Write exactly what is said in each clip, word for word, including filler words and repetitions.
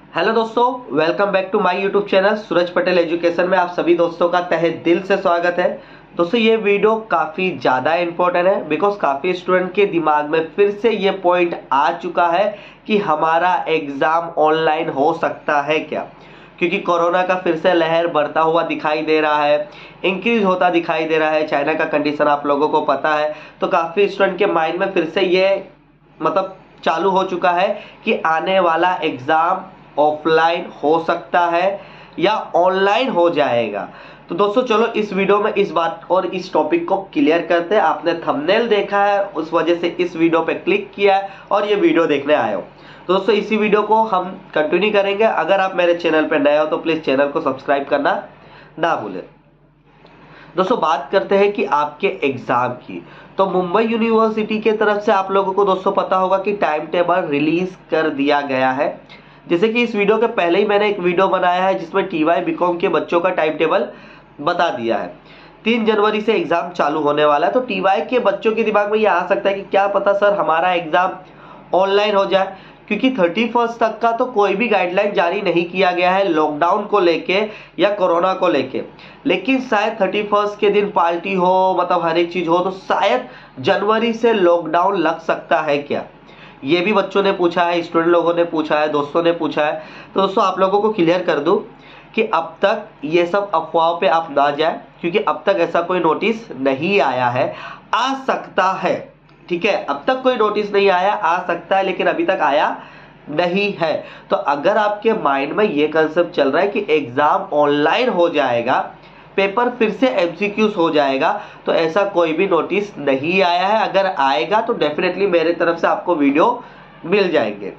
Hello दोस्तों, welcome back to my YouTube channel Suraj Patel education में आप सभी दोस्तों का तहे दिल से स्वागत है। दोस्तों ये वीडियो काफ़ी ज़्यादा इम्पोर्टेंट है बिकॉज काफ़ी स्टूडेंट के दिमाग में फिर से ये पॉइंट आ चुका है कि हमारा एग्ज़ाम ऑनलाइन हो सकता है क्या, क्योंकि कोरोना का फिर से लहर बढ़ता हुआ दिखाई दे रहा है, इंक्रीज होता दिखाई दे रहा है। चाइना का कंडीशन आप लोगों को पता है, तो काफ़ी स्टूडेंट के माइंड में फिर से ये मतलब चालू हो चुका है कि आने वाला एग्ज़ाम ऑफलाइन हो सकता है या ऑनलाइन हो जाएगा। तो दोस्तों चलो इस वीडियो में इस बात और इस टॉपिक को क्लियर करते हैं। आपने थंबनेल देखा है, उस वजह से इस वीडियो पे क्लिक किया है और ये वीडियो देखने आए हो। तो दोस्तों इसी वीडियो को हम कंटिन्यू करेंगे। अगर आप मेरे चैनल पर नए हो तो प्लीज़ चैनल को सब्सक्राइब करना ना भूलें। दोस्तों बात करते हैं कि आपके एग्ज़ाम की, तो मुंबई यूनिवर्सिटी के तरफ से आप लोगों को दोस्तों पता होगा कि टाइम टेबल रिलीज कर दिया गया है। जैसे कि इस वीडियो के पहले ही मैंने एक वीडियो बनाया है जिसमें टीवाई बीकॉम के बच्चों का टाइम टेबल बता दिया है। तीन जनवरी से एग्ज़ाम चालू होने वाला है। तो टीवाई के बच्चों के दिमाग में ये आ सकता है कि क्या पता सर हमारा एग्ज़ाम ऑनलाइन हो जाए, क्योंकि थर्टी फर्स्ट तक का तो कोई भी गाइडलाइन जारी नहीं किया गया है लॉकडाउन को लेके या कोरोना को लेके। लेकिन शायद थर्टी फर्स्ट के दिन पार्टी हो, मतलब हर एक चीज़ हो, तो शायद जनवरी से लॉकडाउन लग सकता है क्या, ये भी बच्चों ने पूछा है, स्टूडेंट लोगों ने पूछा है, दोस्तों ने पूछा है। तो दोस्तों आप लोगों को क्लियर कर दूं कि अब तक ये सब अफवाहों पे आप ना जाए, क्योंकि अब तक ऐसा कोई नोटिस नहीं आया है। आ सकता है, ठीक है, अब तक कोई नोटिस नहीं आया, आ सकता है, लेकिन अभी तक आया नहीं है। तो अगर आपके माइंड में ये कंसेप्ट चल रहा है कि एग्जाम ऑनलाइन हो जाएगा, पेपर फिर से एमसीक्यूज हो जाएगा, तो ऐसा कोई भी नोटिस नहीं आया है। अगर आएगा तो डेफिनेटली मेरे तरफ से आपको वीडियो मिल जाएंगे।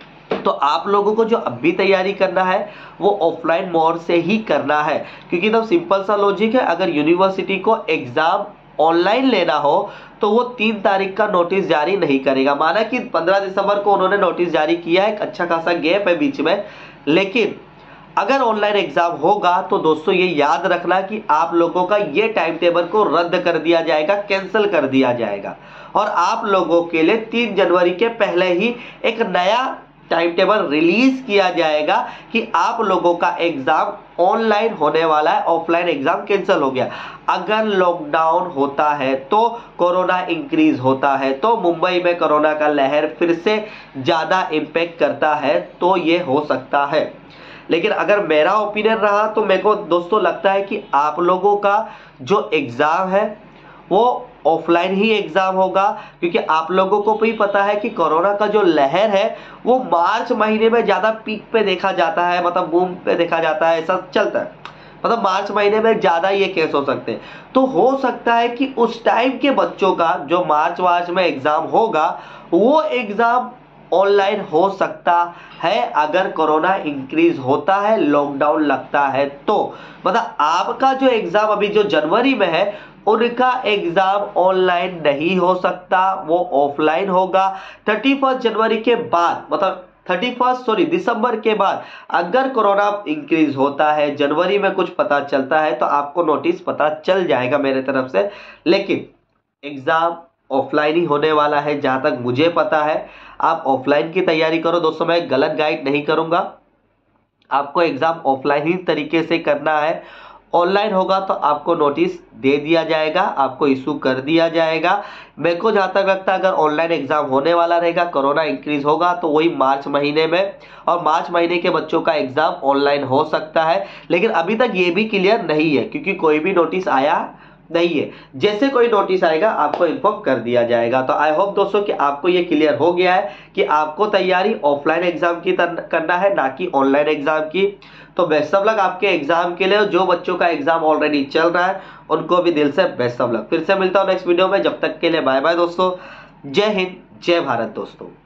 तो आप लोगों को जो अभी तैयारी करना है वो ऑफलाइन मोड से ही करना है, क्योंकि एकदम सिंपल सा लॉजिक है। अगर यूनिवर्सिटी को एग्जाम ऑनलाइन लेना हो तो वो तीन तारीख का नोटिस जारी नहीं करेगा। माना कि पंद्रह दिसंबर को उन्होंने नोटिस जारी किया है, एक अच्छा खासा गैप है बीच में, लेकिन अगर ऑनलाइन एग्जाम होगा तो दोस्तों ये याद रखना कि आप लोगों का ये टाइम टेबल को रद्द कर दिया जाएगा, कैंसिल कर दिया जाएगा, और आप लोगों के लिए तीन जनवरी के पहले ही एक नया टाइम टेबल रिलीज किया जाएगा कि आप लोगों का एग्जाम ऑनलाइन होने वाला है, ऑफलाइन एग्जाम कैंसिल हो गया। अगर लॉकडाउन होता है तो कोरोना इंक्रीज होता है, तो मुंबई में कोरोना का लहर फिर से ज्यादा इंपैक्ट करता है, तो ये हो सकता है। लेकिन अगर मेरा ओपिनियन रहा तो मेरे को दोस्तों लगता है कि आप लोगों का जो एग्ज़ाम है वो ऑफलाइन ही एग्ज़ाम होगा, क्योंकि आप लोगों को भी पता है कि कोरोना का जो लहर है वो मार्च महीने में ज़्यादा पीक पे देखा जाता है, मतलब बूम पे देखा जाता है, ऐसा चलता है। मतलब मार्च महीने में ज़्यादा ये केस हो सकते हैं। तो हो सकता है कि उस टाइम के बच्चों का जो मार्च मार्च में एग्ज़ाम होगा वो एग्ज़ाम ऑनलाइन हो सकता है, अगर कोरोना इंक्रीज होता है, लॉकडाउन लगता है तो। मतलब आपका जो एग्जाम अभी जो जनवरी में है उनका एग्जाम ऑनलाइन नहीं हो सकता, वो ऑफलाइन होगा। थर्टी फर्स्ट जनवरी के बाद, मतलब थर्टी फर्स्ट सॉरी दिसंबर के बाद अगर कोरोना इंक्रीज होता है, जनवरी में कुछ पता चलता है, तो आपको नोटिस पता चल जाएगा मेरे तरफ से। लेकिन एग्जाम ऑफलाइन ही होने वाला है जहां तक मुझे पता है। आप ऑफलाइन की तैयारी करो दोस्तों, मैं गलत गाइड नहीं करूंगा, आपको एग्जाम ऑफलाइन ही तरीके से करना है। ऑनलाइन होगा तो आपको नोटिस दे दिया जाएगा, आपको इशू कर दिया जाएगा। मेरे को जहां तक लगता है अगर ऑनलाइन एग्जाम होने वाला रहेगा, कोरोना इंक्रीज होगा, तो वही मार्च महीने में, और मार्च महीने के बच्चों का एग्जाम ऑनलाइन हो सकता है। लेकिन अभी तक ये भी क्लियर नहीं है, क्योंकि कोई भी नोटिस आया नहीं है। जैसे कोई नोटिस आएगा आपको इन्फॉर्म कर दिया जाएगा। तो आई होप दोस्तों कि आपको ये क्लियर हो गया है कि आपको तैयारी ऑफलाइन एग्जाम की करना है, ना कि ऑनलाइन एग्जाम की। तो बेस्ट ऑफ लक आपके एग्जाम के लिए। जो बच्चों का एग्जाम ऑलरेडी चल रहा है उनको भी दिल से बेस्ट ऑफ लक। फिर से मिलता हूँ नेक्स्ट वीडियो में, जब तक के लिए बाय बाय दोस्तों। जय हिंद, जय भारत दोस्तों।